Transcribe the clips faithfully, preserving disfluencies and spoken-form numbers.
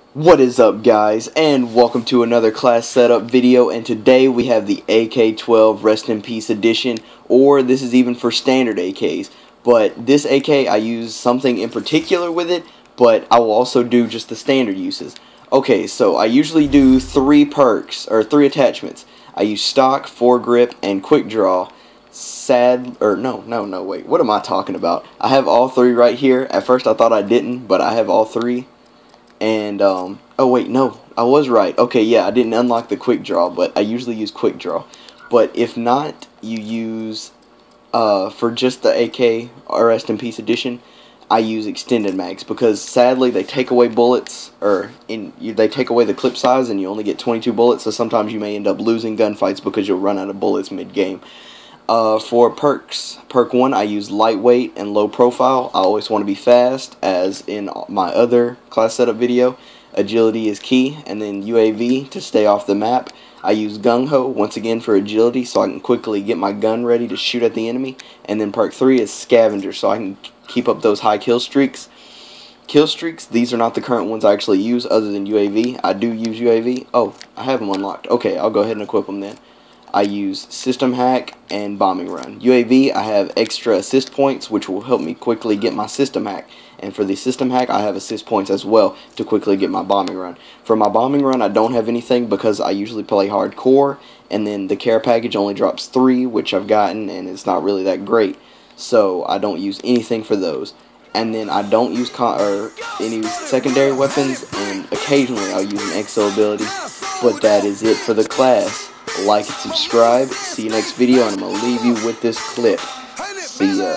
What is up, guys, and welcome to another class setup video. And today we have the A K twelve Rest in Peace edition, or this is even for standard A Ks. But this A K, I use something in particular with it, but I will also do just the standard uses. Okay, so I usually do three perks, or three attachments. I use stock, foregrip, and quick draw. Sad, or no, no, no, wait, what am I talking about? I have all three right here. At first I thought I didn't, but I have all three. And, um, oh wait, no, I was right. Okay, yeah, I didn't unlock the quick draw, but I usually use quick draw. But if not, you use, uh, for just the A K Rest in Peace edition, I use extended mags, because sadly they take away bullets, or in you, they take away the clip size, and you only get twenty-two bullets, so sometimes you may end up losing gunfights because you'll run out of bullets mid-game. Uh, for perks, perk one, I use lightweight and low profile. I always want to be fast, as in my other class setup video. Agility is key, and then U A V to stay off the map. I use gung-ho once again for agility, so I can quickly get my gun ready to shoot at the enemy. And then perk three is scavenger, so I can keep up those high kill streaks. Kill streaks, these are not the current ones I actually use other than U A V. I do use U A V. Oh, I have them unlocked. Okay, I'll go ahead and equip them then. I use System Hack and Bombing Run. U A V, I have extra assist points, which will help me quickly get my System Hack. And for the System Hack, I have assist points as well to quickly get my Bombing Run. For my Bombing Run, I don't have anything because I usually play hardcore, and then the care package only drops three, which I've gotten, and it's not really that great. So I don't use anything for those. And then I don't use con or any secondary weapons, and occasionally I'll use an exo ability. But that is it for the class. Like and subscribe. See you next video, and I'm gonna leave you with this clip. See ya.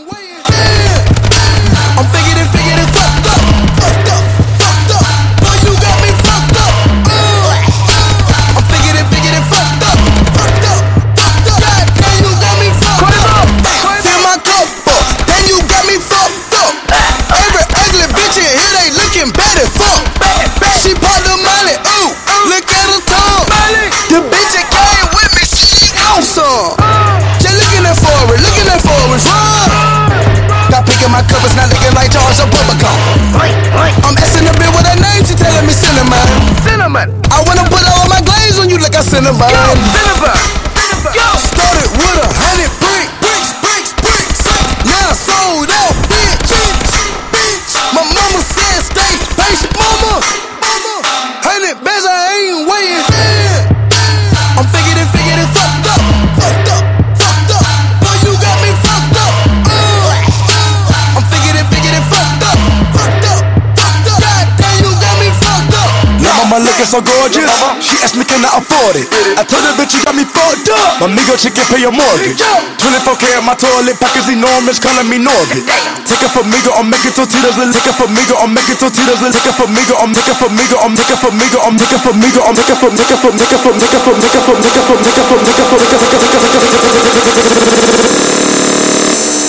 I'm figured and figured and fucked up, fucked up, fucked up. Boy, you got me fucked up. I'm figured and figured and fucked up, fucked up, fucked up. God damn, you got me fucked up. Fill my cup up, then you got me fucked up. Every ugly bitch in here, they looking bad as fuck. She part the money, ooh, look at her tongue. The bitch that came with me, she awesome. Just looking at forward, looking at forward, run. Got pink in my cup, it's not looking like Charles or Bubblegum. I'm asking a bit with her name, she telling me cinnamon. Cinnamon. I wanna put all my glaze on you like a cinnamon. Cinnamon. Started with a hundred bricks, bricks, bricks, bricks. Now I sold out, bitch, bitch. My mama said stay patient, mama. Hundred bands, I ain't waiting. I'm figured and figured and fucked up, fucked up, fucked up. Boy, you got me fucked up. I'm figured and figured and fucked up, fucked up, fucked up. God damn, you got me fucked up. Now mama looking so gorgeous, she asked me can I afford it. I told her bitch you got me fucked up. My amigo chick can pay your mortgage. twenty-four K in my toilet pockets enormous, calling me Norbit. Take it for Migo, I'm making tortillas. Take it for Migo, I'm making tortillas. Take it for Migo, I'm taking for Migo, I'm taking for Migo, I'm taking for Migo, I'm taking for taking for taking for taking for taking for taking for taking for taking for taking for taking for taking for